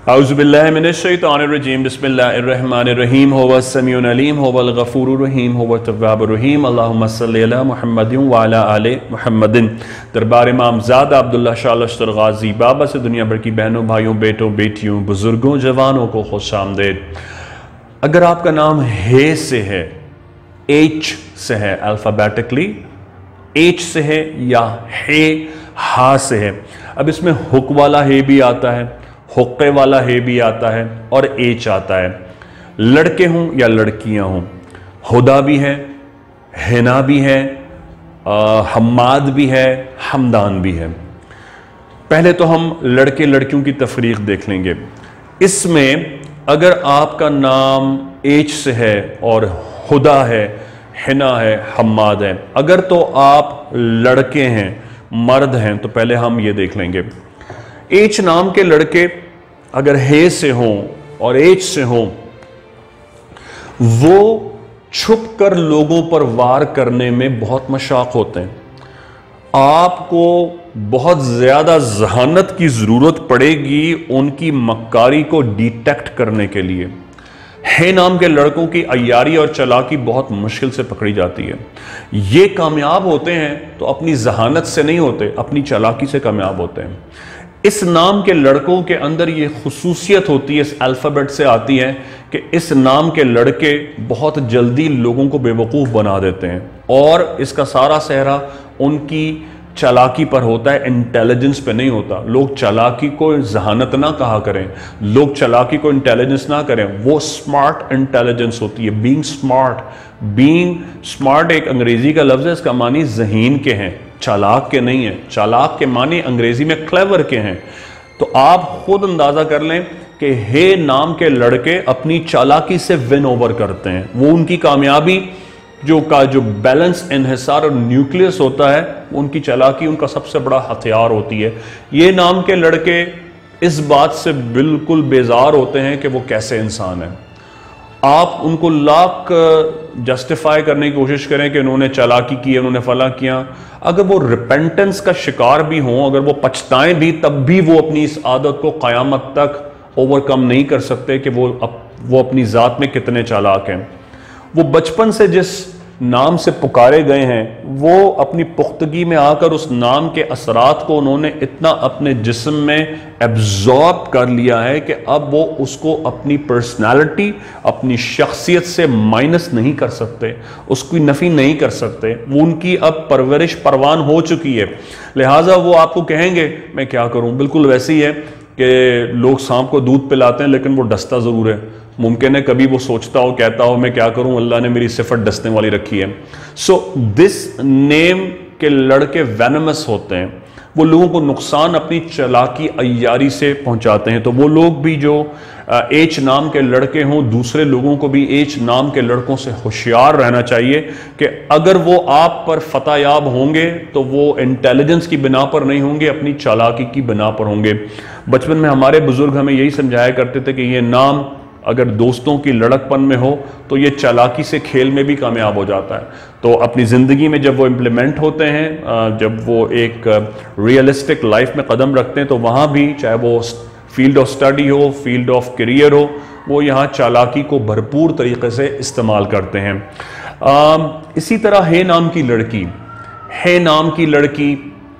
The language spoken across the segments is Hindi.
औज़ुबिल्लाहि मिनश्शैतानिर्रजीम बिस्मिल्लाहिर्रहमानिर्रहीम हुवस समीउल अलीम हुवल गफूरुर रहीम हुवत तव्वाबुर रहीम अल्लाहुम्मा सल्लि अला मुहम्मदिन व अला आलि मुहम्मदिन। दरबार इमामज़ादा अब्दुल्ला शाह लश्कर गाज़ी बाबा से दुनिया भर की बहनों, भाइयों, बेटों, बेटियों, बुज़ुर्गों, जवानों को खुशामदीद। अगर आपका नाम हे से है, एच से है, अल्फ़ाबेटिकली एच से है या हे हा से है। अब इसमें हुक वाला हे भी आता है, हुक्के वाला हे भी आता है और एच आता है। लड़के हों या लड़कियां हों, हुदा भी है, हिना भी है, हम्माद भी है, हमदान भी है। पहले तो हम लड़के लड़कियों की तफरीक देख लेंगे। इसमें अगर आपका नाम एच से है और हुदा है, हिना है, हम्माद है, अगर तो आप लड़के हैं, मर्द हैं, तो पहले हम ये देख लेंगे। एच नाम के लड़के अगर हे से हों और एच से हों, वो छुप कर लोगों पर वार करने में बहुत मशाक होते हैं। आपको बहुत ज्यादा जहानत की जरूरत पड़ेगी उनकी मक्कारी को डिटेक्ट करने के लिए। हे नाम के लड़कों की अय्यारी और चालाकी बहुत मुश्किल से पकड़ी जाती है। ये कामयाब होते हैं तो अपनी जहानत से नहीं होते, अपनी चालाकी से कामयाब होते हैं। इस नाम के लड़कों के अंदर ये खुसूसियत होती है, इस अल्फ़ाबेट से आती है कि इस नाम के लड़के बहुत जल्दी लोगों को बेवकूफ़ बना देते हैं और इसका सारा सेहरा उनकी चालाकी पर होता है, इंटेलिजेंस पे नहीं होता। लोग चालाकी को जहानत ना कहा करें, लोग चालाकी को इंटेलिजेंस ना करें, वो स्मार्ट इंटेलिजेंस होती है, बीइंग स्मार्ट। बीइंग स्मार्ट एक अंग्रेजी का लफ्ज़ है, इसका मानी ज़हीन के हैं, चालाक के नहीं है। चालाक के मानी अंग्रेजी में क्लेवर के हैं। तो आप खुद अंदाजा कर लें कि हे नाम के लड़के अपनी चालाकी से विन ओवर करते हैं। वो उनकी कामयाबी जो बैलेंस, इन्हिसार और न्यूक्लियस होता है, उनकी चालाकी उनका सबसे बड़ा हथियार होती है। ये नाम के लड़के इस बात से बिल्कुल बेजार होते हैं कि वो कैसे इंसान है। आप उनको लाख जस्टिफाई करने की कोशिश करें कि उन्होंने चालाकी की, उन्होंने फला किया, अगर वो रिपेंटेंस का शिकार भी हों, अगर वो पछताएं भी, तब भी वो अपनी इस आदत को क़यामत तक ओवरकम नहीं कर सकते कि वो अपनी ज़ात में कितने चालाक हैं। वो बचपन से जिस नाम से पुकारे गए हैं, वो अपनी पुख्तगी में आकर उस नाम के असरात को उन्होंने इतना अपने जिस्म में एब्जॉर्ब कर लिया है कि अब वो उसको अपनी पर्सनालिटी, अपनी शख्सियत से माइनस नहीं कर सकते, उसकी नफ़ी नहीं कर सकते। वो उनकी अब परवरिश परवान हो चुकी है, लिहाजा वो आपको कहेंगे मैं क्या करूं। बिल्कुल वैसे ही है कि लोग सांप को दूध पिलाते हैं लेकिन वो डसता ज़रूर है। मुमकिन है कभी वो सोचता हो, कहता हो मैं क्या करूं, अल्लाह ने मेरी सिफत डसने वाली रखी है। सो दिस नेम के लड़के वेनमस होते हैं, वो लोगों को नुकसान अपनी चालाकी अय्यारी से पहुंचाते हैं। तो वो लोग भी जो एच नाम के लड़के हों, दूसरे लोगों को भी एच नाम के लड़कों से होशियार रहना चाहिए कि अगर वो आप पर फतहयाब होंगे तो वो इंटेलिजेंस की बिना पर नहीं होंगे, अपनी चालाकी की बिना पर होंगे। बचपन में हमारे बुजुर्ग हमें यही समझाया करते थे कि ये नाम अगर दोस्तों की लड़कपन में हो तो ये चालाकी से खेल में भी कामयाब हो जाता है। तो अपनी ज़िंदगी में जब वो इम्प्लीमेंट होते हैं, जब वो एक रियलिस्टिक लाइफ में कदम रखते हैं, तो वहाँ भी चाहे वो फील्ड ऑफ स्टडी हो, फील्ड ऑफ करियर हो, वो यहाँ चालाकी को भरपूर तरीके से इस्तेमाल करते हैं। इसी तरह हे नाम की लड़की, हे नाम की लड़की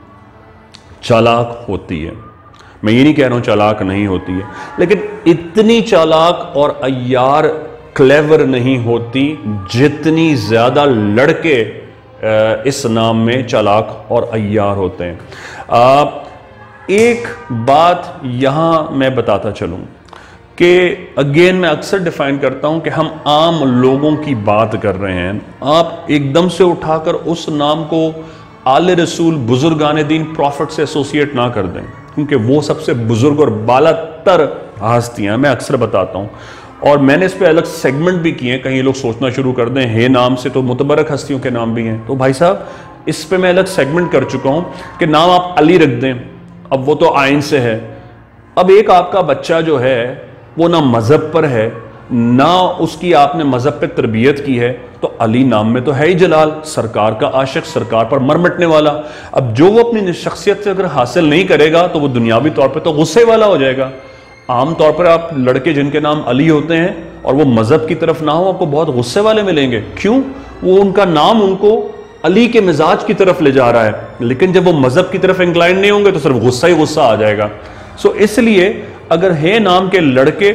चालाक होती है। मैं ये नहीं कह रहा हूं चालाक नहीं होती है, लेकिन इतनी चालाक और अय्यार, क्लेवर नहीं होती जितनी ज्यादा लड़के इस नाम में चालाक और अय्यार होते हैं। एक बात यहां मैं बताता चलूं कि अगेन मैं अक्सर डिफाइन करता हूं कि हम आम लोगों की बात कर रहे हैं। आप एकदम से उठाकर उस नाम को आले रसूल, बुजुर्गान दीन, प्रॉफिट से एसोसिएट ना कर दें, क्योंकि वो सबसे बुजुर्ग और बालातर हस्तियां, मैं अक्सर बताता हूं। और मैंने इस पे अलग सेगमेंट भी किए हैं, कहीं लोग सोचना शुरू कर दें हे नाम से तो मुतबरक हस्तियों के नाम भी हैं। तो भाई साहब, इस पे मैं अलग सेगमेंट कर चुका हूं कि नाम आप अली रख दें, अब वो तो आइन से है। अब एक आपका बच्चा जो है वो ना मजहब पर है, ना उसकी आपने मजहब पे तरबियत की है, तो अली नाम में तो है ही जलाल, सरकार का आशिक, सरकार पर मर मिटने वाला। अब जो वो अपनी शख्सियत से अगर हासिल नहीं करेगा तो वो दुनियावी तौर पे तो गुस्से वाला हो जाएगा। आमतौर पर आप लड़के जिनके नाम अली होते हैं और वो मजहब की तरफ ना हो, आपको बहुत गुस्से वाले मिलेंगे। क्यों? वो उनका नाम उनको अली के मिजाज की तरफ ले जा रहा है, लेकिन जब वो मजहब की तरफ इंक्लाइन नहीं होंगे तो सिर्फ गुस्सा ही गुस्सा आ जाएगा। सो इसलिए अगर हे नाम के लड़के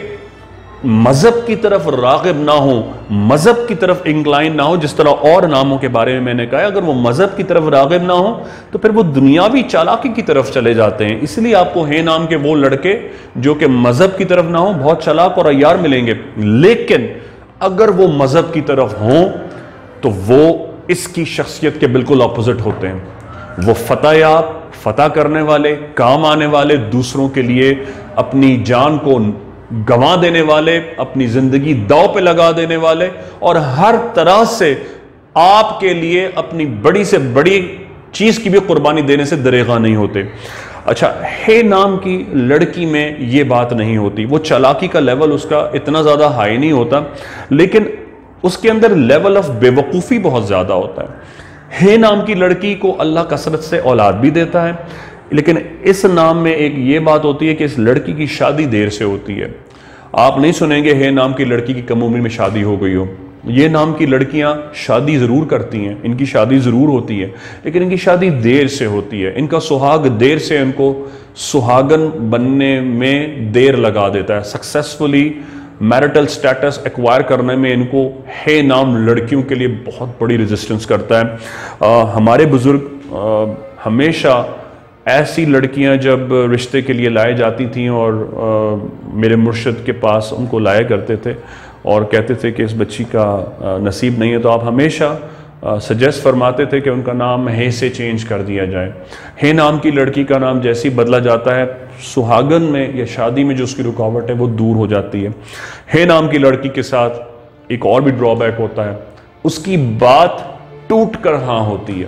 मजहब की तरफ रागिब ना हो, मजहब की तरफ इंक्लाइन ना हो, जिस तरह और नामों के बारे में मैंने कहा, अगर वो मजहब की तरफ रागिब ना हो तो फिर वो दुनियावी चालाकी की तरफ चले जाते हैं। इसलिए आपको हे नाम के वो लड़के जो कि मजहब की तरफ ना हो बहुत चालाक और अय्यार मिलेंगे। लेकिन अगर वो मजहब की तरफ हों तो वो इसकी शख्सियत के बिल्कुल ऑपोजिट होते हैं। वो फतह फतह करने वाले, काम आने वाले, दूसरों के लिए अपनी जान को गंवा देने वाले, अपनी जिंदगी दांव पे लगा देने वाले और हर तरह से आपके लिए अपनी बड़ी से बड़ी चीज की भी कुर्बानी देने से दरेगा नहीं होते। अच्छा, हे नाम की लड़की में ये बात नहीं होती। वो चालाकी का लेवल उसका इतना ज्यादा हाई नहीं होता, लेकिन उसके अंदर लेवल ऑफ बेवकूफ़ी बहुत ज़्यादा होता है। हे नाम की लड़की को अल्लाह कसरत से औलाद भी देता है, लेकिन इस नाम में एक ये बात होती है कि इस लड़की की शादी देर से होती है। आप नहीं सुनेंगे हे नाम की लड़की की कम उम्र में शादी हो गई हो। ये नाम की लड़कियां शादी ज़रूर करती हैं, इनकी शादी ज़रूर होती है, लेकिन इनकी शादी देर से होती है। इनका सुहाग देर से इनको सुहागन बनने में देर लगा देता है। सक्सेसफुली मैरिटल स्टेटस एक्वायर करने में इनको हे नाम लड़कियों के लिए बहुत बड़ी रेजिस्टेंस करता है। हमारे बुजुर्ग हमेशा ऐसी लड़कियां जब रिश्ते के लिए लाई जाती थीं और मेरे मुर्शिद के पास उनको लाया करते थे और कहते थे कि इस बच्ची का नसीब नहीं है, तो आप हमेशा सजेस्ट फरमाते थे कि उनका नाम हे से चेंज कर दिया जाए। हे नाम की लड़की का नाम जैसे ही बदला जाता है, सुहागन में या शादी में जो उसकी रुकावट है वो दूर हो जाती है। हे नाम की लड़की के साथ एक और भी ड्रॉबैक होता है, उसकी बात टूट कर हाँ होती है।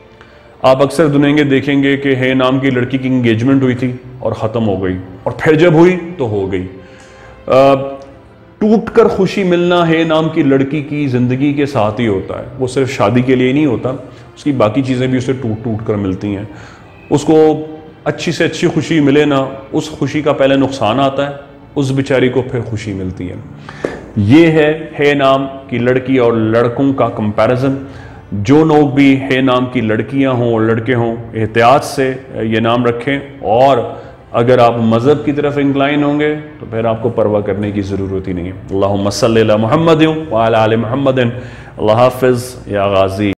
आप अक्सर दुनिया देखेंगे कि हे नाम की लड़की की इंगेजमेंट हुई थी और ख़त्म हो गई, और फिर जब हुई तो हो गई। टूट कर खुशी मिलना हे नाम की लड़की की ज़िंदगी के साथ ही होता है। वो सिर्फ शादी के लिए नहीं होता, उसकी बाकी चीज़ें भी उसे टूट टूट कर मिलती हैं। उसको अच्छी से अच्छी खुशी मिले ना, उस खुशी का पहले नुकसान आता है, उस बेचारी को फिर खुशी मिलती है। ये है हे नाम की लड़की और लड़कों का कंपैरिजन। जो लोग भी हे नाम की लड़कियां हों और लड़के हों, एहतियात से ये नाम रखें, और अगर आप मज़हब की तरफ इंक्लाइन होंगे तो फिर आपको परवाह करने की ज़रूरत ही नहीं है। अल्लाहुम्मा सल्ली अला मुहम्मद व अला आलि मुहम्मद। अल्लाह हाफ़िज़ या गाज़ी।